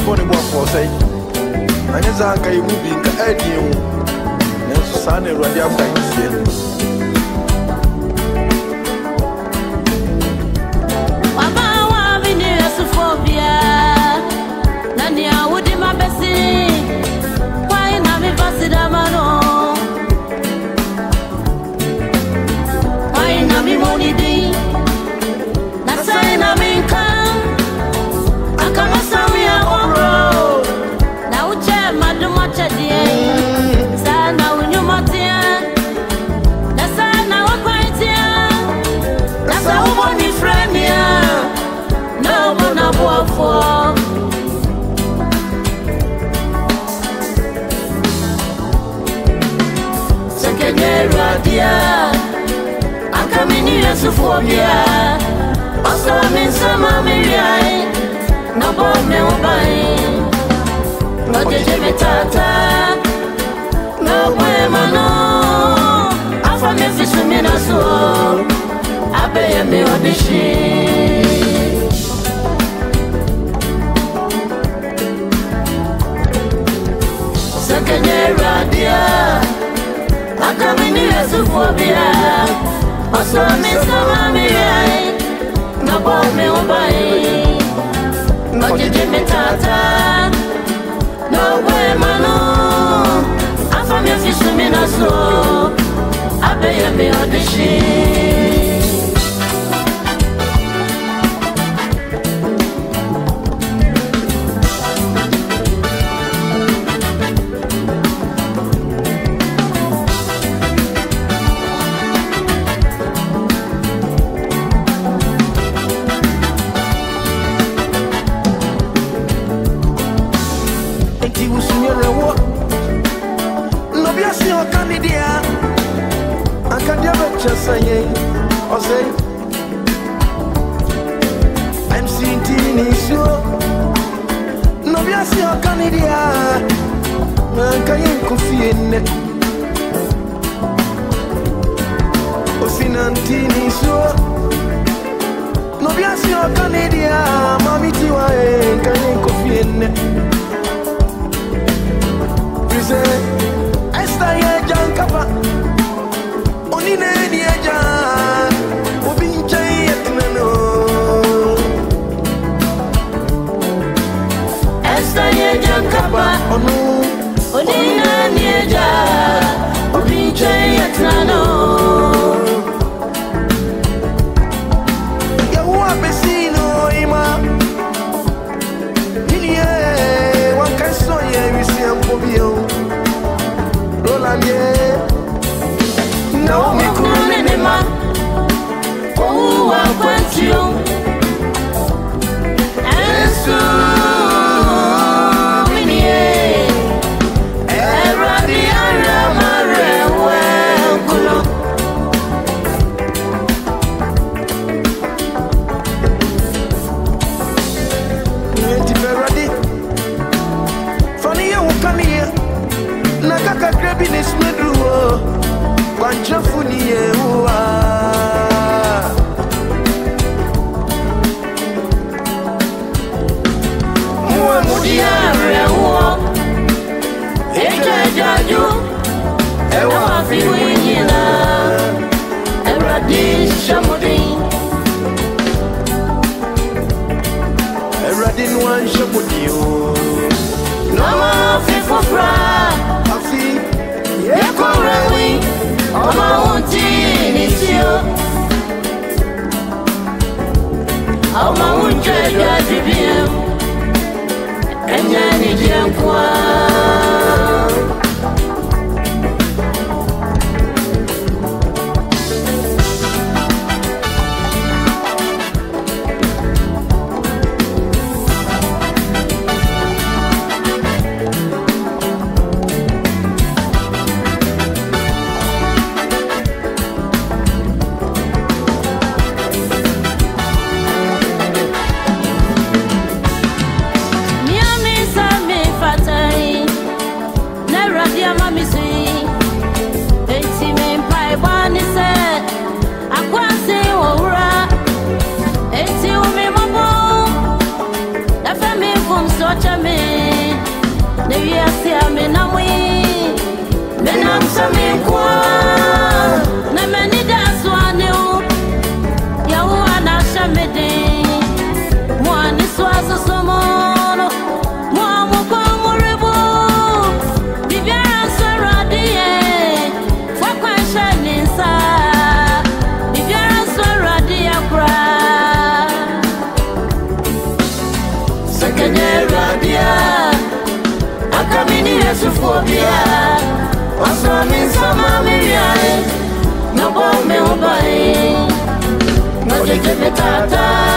body work for say. And as I can move in the idea, and Sunday ready after you. Phobia, also means some Mary. No bomb, no buying. No Tata, no women, no. I found a fisherman as well. I pay me on the ship. Second year, I come in here to phobia. Also, Miss Mary, no bomb, no buying. No Jimmy Tata, no way, Mano. I'm from your fisherman, I saw. I pay me on the ship. I'm seeing teenies, no, we are seeing Canada. Can you coffee in it? Osinantini, no, we are seeing Canada. Mammy, Tiwa, can you coffee in it? Present, I stay at Jankapa. Only Nady Ajan, Obinjay at Nano. Estaya Jankapa, Onu, Only Nady Ajan, Obinjay at Nano. Yawa Besino, Ima. Ninie, one can so ye, we see a Pobio. Roland, no, me cool in the man. Oh, I want you. And so, many, every other well, good. Ready? Funny, you come here. Nakaka grabbing his middle. Banjafuni yewa Mwa mudia rewa Eja jaju Ewa fiwe nyina Eradi shamudi Eradi nwan shamudi Nama fifofra Afi Yeko rewi Oma unti nisio Oma unje jajibiem Enyani jenkwa such a me. The years here, me na we. Me na some kwa. Na many that's one you. Ya wana shamede. One is was a sumono. One will come ribu. Bibiara Saradie. For question inside. Bibiara Saradia cry. Second year radia. Akamini Yesufobia. Also means some Miriam. No bomb me obey. No judge me tata.